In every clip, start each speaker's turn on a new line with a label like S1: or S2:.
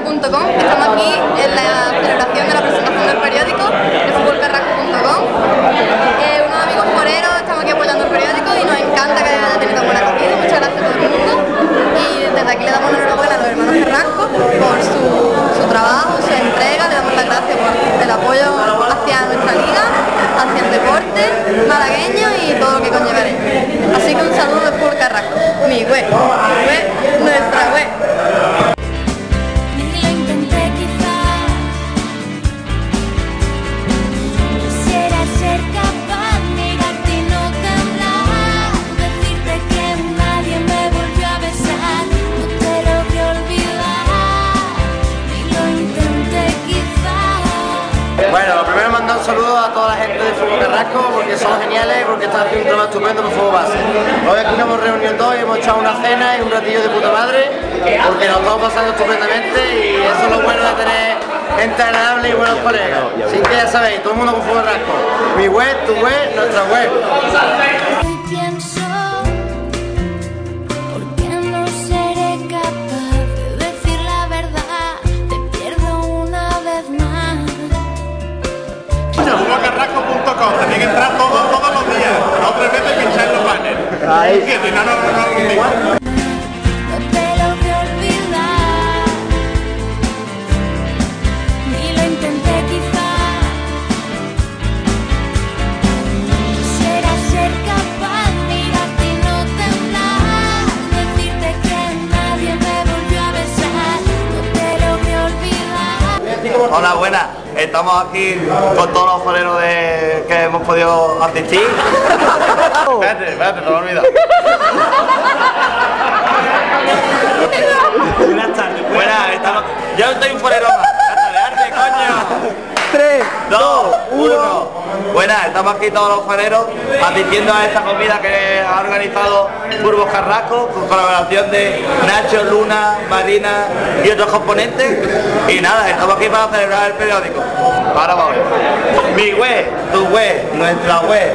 S1: futbolcarrasco.com. Estamos aquí en la celebración de la presentación del periódico de futbolcarrasco.com. Unos amigos foreros estamos aquí apoyando el periódico y nos encanta que haya tenido buena acogida. Muchas gracias a todo el mundo y desde aquí le damos la enhorabuena a los hermanos Carrasco por su trabajo, su entrega. Le damos las gracias por el apoyo hacia nuestra liga, hacia el deporte malagueño y todo lo que conlleva ello. Así que un saludo de Fútbol Carrasco, mi web, nuestra web.
S2: Bueno, lo primero mandar un saludo a toda la gente de Fútbol Carrasco porque son geniales, porque están haciendo un trabajo estupendo por fútbol base. Hoy aquí nos hemos reunido todos y hemos echado una cena y un ratillo de puta madre porque nos estamos pasando estupendamente y eso es lo bueno de tener gente agradable y buenos colegas. Así que ya sabéis, todo el mundo con Fútbol Carrasco. Mi web, tu web, nuestra web.
S3: Futbolcarrasco.com, tenéis que entrar todos los días, no 3 veces pincháis los banners.
S2: Ahí.
S3: Si no, no.
S2: Hola, buenas. Estamos aquí con todos los foreros que hemos podido asistir. Espérate, no me he olvidado.
S3: Buenas tardes.
S2: Buenas, estamos... Yo estoy un forero más. ¡Arte, coño! 3, 2, 1. Buenas, estamos aquí todos los foreros asistiendo a esta comida que ha organizado Fútbol Carrasco con colaboración de Nacho, Luna, Marina y otros componentes. Y nada, estamos aquí para celebrar el periódico. Ahora vamos. Mi web, tu web, nuestra web.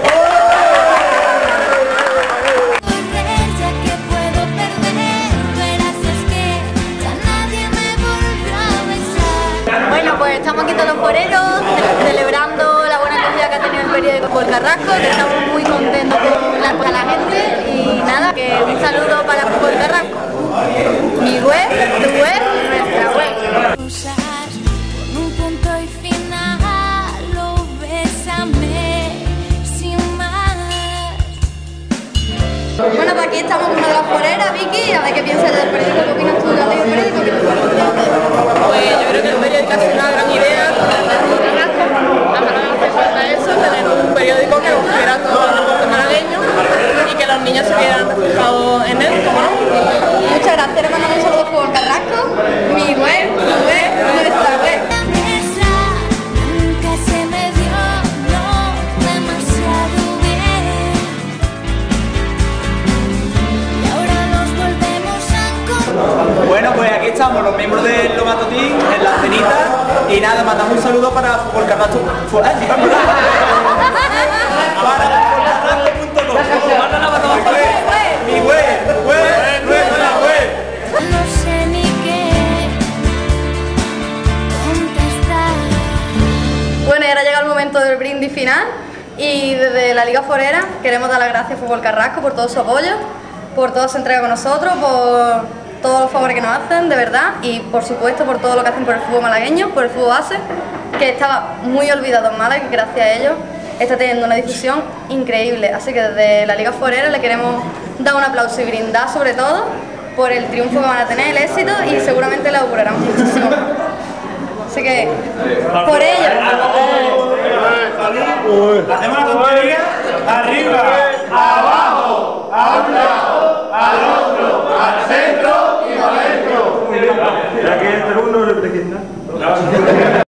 S1: Bueno, pues estamos aquí todos los foreros celebrando la buena acogida que ha tenido el periódico Fútbol Carrasco, que estamos muy contentos con la gente y nada, que un saludo para Fútbol Carrasco. Mi web, tu web, nuestra web. Bueno, pues aquí estamos con una de las foreras, Vicky, a ver qué piensas del periódico, qué opinas tú del periódico.
S4: Pues yo creo que el periódico ha sido una gran idea, hace falta eso, tener un periódico que ofreciera a todos los deportes malagueños y que los niños se vieran reflejados en él, ¿cómo no?
S1: Muchas gracias, le mandamos un saludo a Fútbol Carrasco, mi web, tu web, nuestra web.
S5: Bueno, pues aquí estamos los miembros del Lomatotín en la cenita y nada, mandamos un saludo para Fútbol Carrasco. Mi web, nuestra web.
S6: No sé ni qué contestar.
S1: Bueno, y ahora llega el momento del brindis final y desde la Liga Forera queremos dar las gracias a Fútbol Carrasco por todo su apoyo, por toda su entrega con nosotros, por todos los favores que nos hacen, de verdad, y por supuesto por todo lo que hacen por el fútbol malagueño, por el fútbol base, que estaba muy olvidado en Málaga y que gracias a ellos está teniendo una difusión increíble. Así que desde la Liga Forera le queremos dar un aplauso y brindar sobre todo por el triunfo que van a tener, el éxito, y seguramente le augurarán muchísimo. Así que, por ello.
S3: Hacemos la puntería arriba.